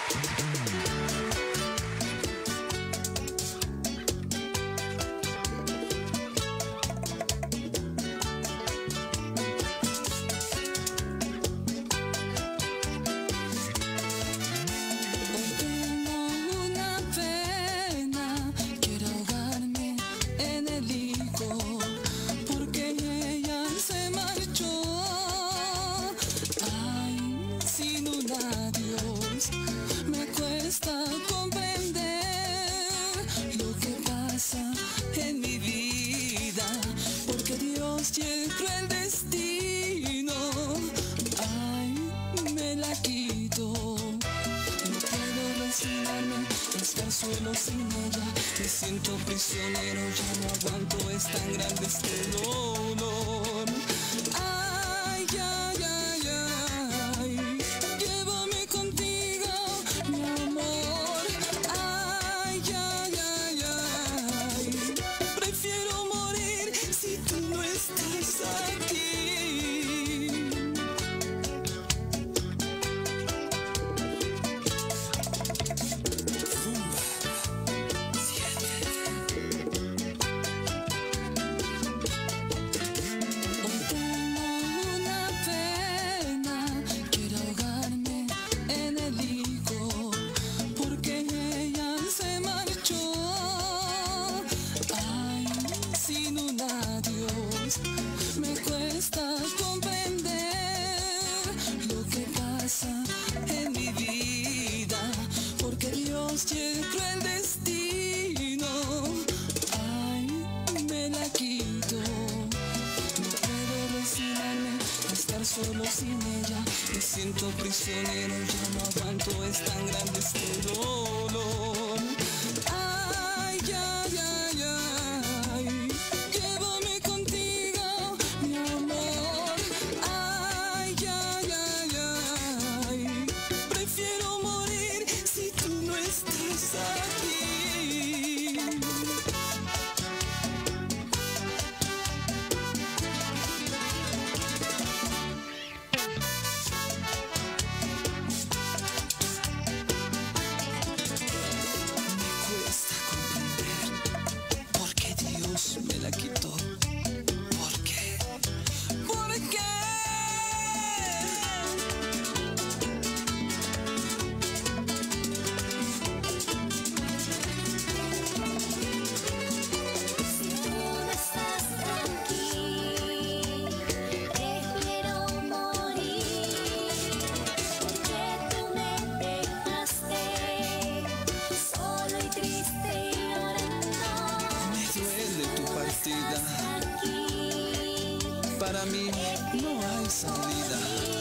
Solo sin ella me siento prisionero, ya no aguanto, es tan grande este dolor. Ay, ay, ay, ay, llévame contigo, mi amor. Ay, ay, ay, ay, prefiero morir si tú no estás aquí. Me cuesta comprender lo que pasa en mi vida, porque Dios tiene cruel destino. Ay, me la quito. No puedo resignarme a estar solo sin ella. Me siento prisionero, ya no aguanto, es tan grande este dolor. Ay, ay, ay, ay, llévame contigo, mi amor. Ay, ay, ay, ay, prefiero morir si tú no estás aquí. Me la quitó. ¿Por qué? ¿Por qué? Si tú no estás aquí, prefiero morir, porque tú me dejaste solo y triste y llorando. Me duele tu partida. Para mí no hay salida.